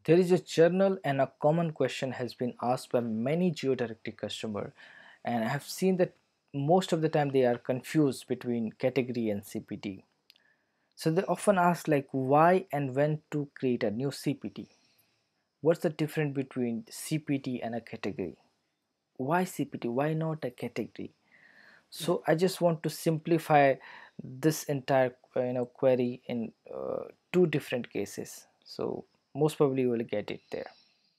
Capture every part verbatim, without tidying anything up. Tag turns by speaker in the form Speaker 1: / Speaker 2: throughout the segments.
Speaker 1: There is a journal and a common question has been asked by many Geodirectory customers, and I have seen that most of the time they are confused between category and C P T. So they often ask like why and when to create a new C P T. What's the difference between C P T and a category? Why C P T? Why not a category? So I just want to simplify this entire uh, you know query in uh, two different cases. So most probably you will get it there.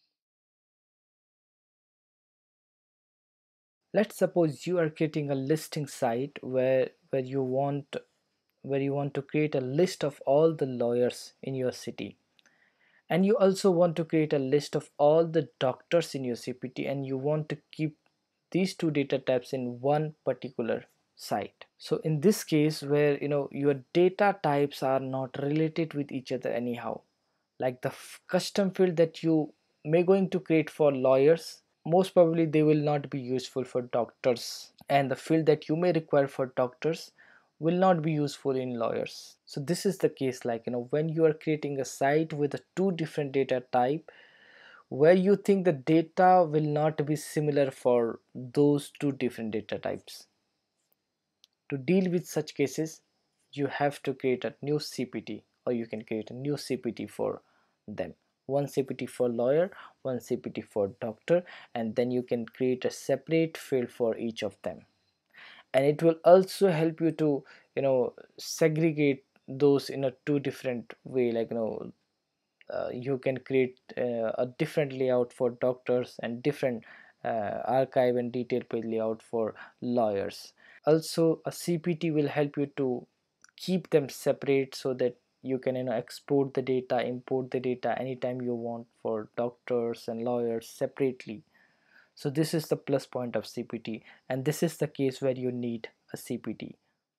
Speaker 1: Let's suppose you are creating a listing site where where you want where you want to create a list of all the lawyers in your city, and you also want to create a list of all the doctors in your C P T, and you want to keep these two data types in one particular site. So in this case where you know your data types are not related with each other anyhow, like the f- custom field that you may going to create for lawyers, most probably they will not be useful for doctors, and the field that you may require for doctors will not be useful in lawyers. So this is the case, like you know when you are creating a site with a two different data type where you think the data will not be similar for those two different data types. To deal with such cases, you have to create a new C P T, or you can create a new C P T for them. One C P T for lawyer, one C P T for doctor, and then you can create a separate field for each of them. And it will also help you to you know segregate those in a two different way, like you know uh, you can create uh, a different layout for doctors and different uh, archive and detail page layout for lawyers. Also a C P T will help you to keep them separate so that you can you know export the data, import the data anytime you want for doctors and lawyers separately. So this is the plus point of C P T, and this is the case where you need a C P T.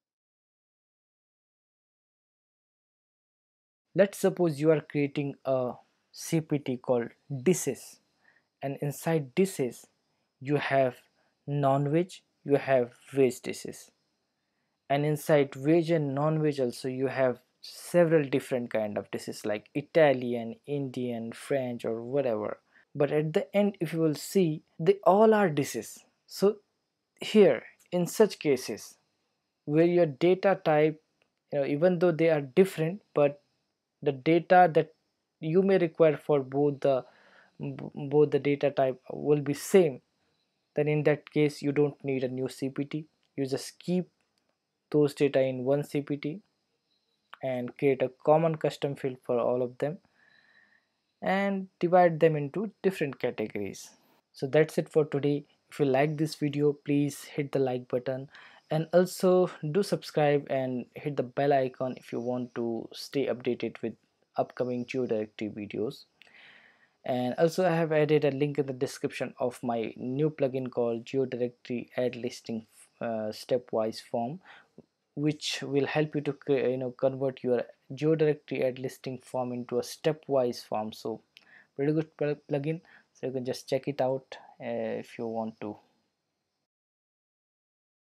Speaker 1: Let's suppose you are creating a C P T called dishes, and inside dishes you have non-veg, you have veg dishes, and inside veg and non-veg also you have several different kind of dishes like Italian, Indian, French, or whatever. But at the end, if you will see, they all are dishes. So here in such cases where your data type, you know even though they are different, but the data that you may require for both the both the data type will be same, then in that case you don't need a new C P T. You just keep those data in one C P T and create a common custom field for all of them and divide them into different categories. So that's it for today. If you like this video, please hit the like button, and also do subscribe and hit the bell icon if you want to stay updated with upcoming Geodirectory videos. And also I have added a link in the description of my new plugin called Geodirectory Add Listing uh, Stepwise Form, which will help you to you know convert your Geodirectory Add Listing form into a stepwise form. So pretty good plugin, so you can just check it out uh, if you want to.